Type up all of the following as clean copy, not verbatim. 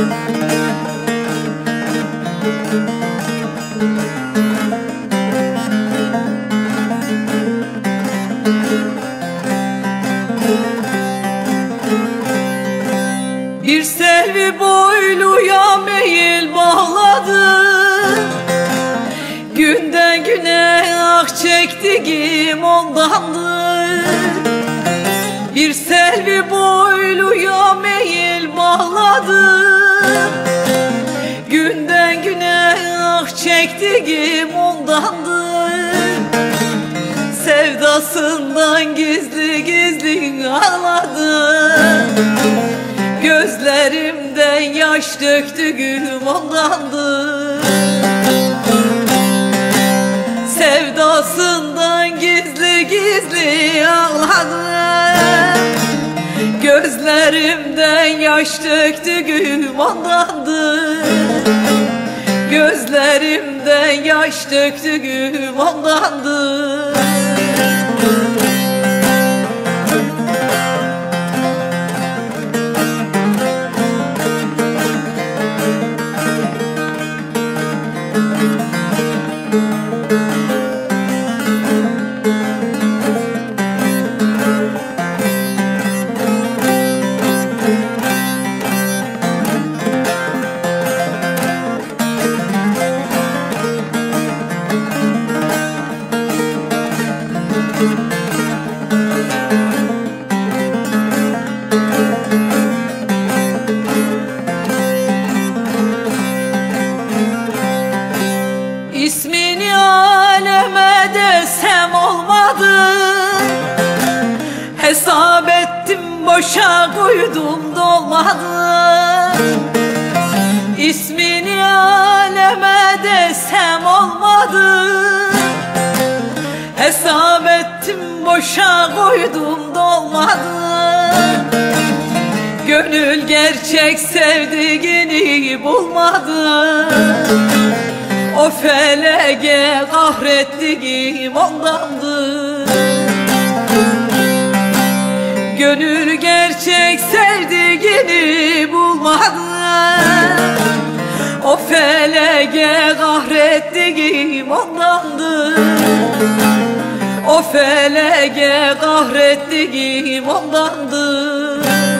Bir selvi boyluya meyil bağladı, günden güne ah çektiğim ondandır. Bir selvi boyluya meyil bağladı, günden güne ah çektiğim ondandır. Sevdasından gizli gizli ağladım, gözlerimden yaş döktüğüm ondandır. Sevdasından gizli gizli ağladım, gözlerimden yaş döktüğüm ondandır. Gözlerimden yaş döktüğüm ondandır. İsmini aleme desem olmadı, hesap ettim boşa koydum dolmadı. İsmini aleme desem olmadı, hesap ettim boşa koydum dolmadı. Gönül gerçek sevdiğini bulmadı, o felege kahrettiğim ondandır. Gönül gerçek sevdiğini bulmadı, o felege kahrettiğim ondandır. O felege kahrettiğim ondandır.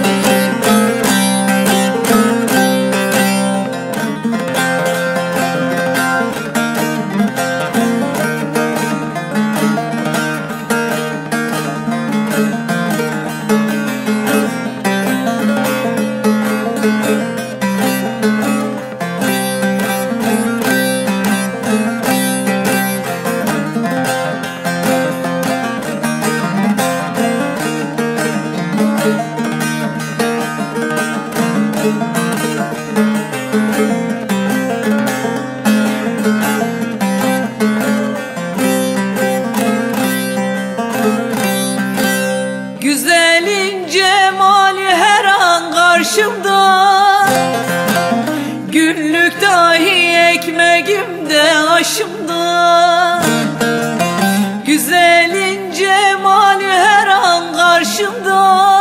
Güzelin cemali her an karşımda, günlük dahi ekmeğimde aşımda. Güzelin cemali her an karşımda,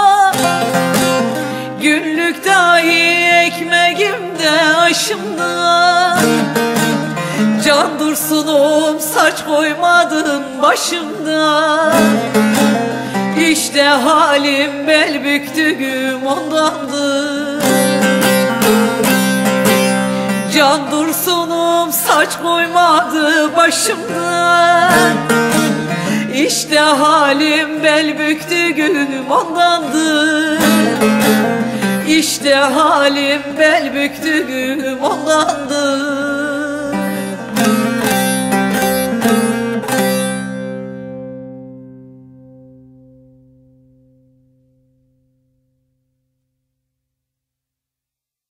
günlük dahi ekmeğimde aşımda. Can Dursun'um saç koymadın başımda, İşte halim bel büktüğüm ondandır. Can Dursun'um saç koymadı başımda, İşte halim bel büktüğüm ondandır. İşte halim bel büktüğüm ondandır.